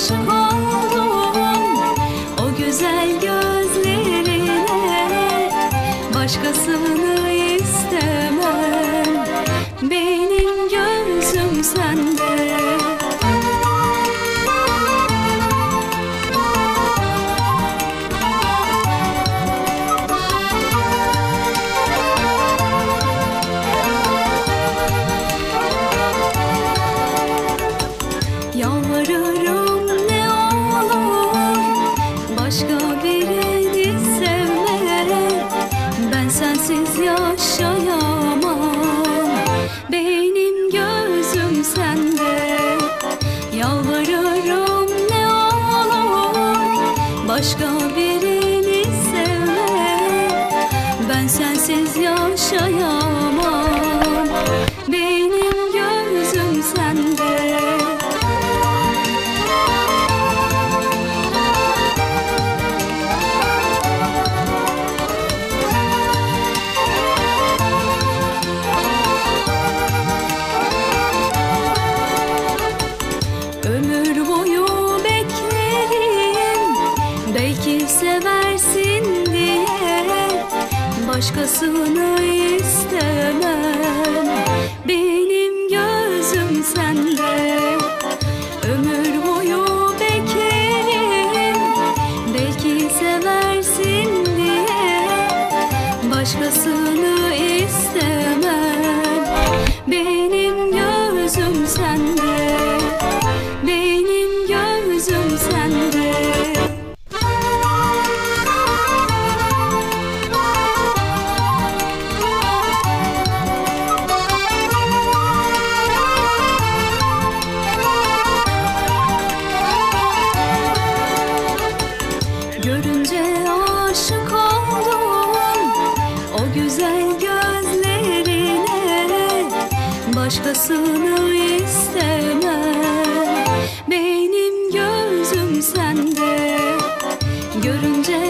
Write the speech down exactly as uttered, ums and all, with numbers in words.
aşık oldum o güzel gözlerine, başkasını istemem, benim gözüm sende. Yalvarırım ne olur başka birini sevme, ben sensiz yaşayamam, benim gözüm sende. Yalvarırım ne olur başka birini sevme, ben sensiz yaşayamam, benim gözüm sende. Ömür boyu beklerim, belki seversin diye, başkasını istemem, benim gözüm sende. Ömür boyu beklerim, belki seversin diye, başkasını istemem, benim gözüm sende. Benim gözüm sende. Görünce aşık oldum o güzel gözlerine, başkasını istemem, benim gözüm sende. Görünce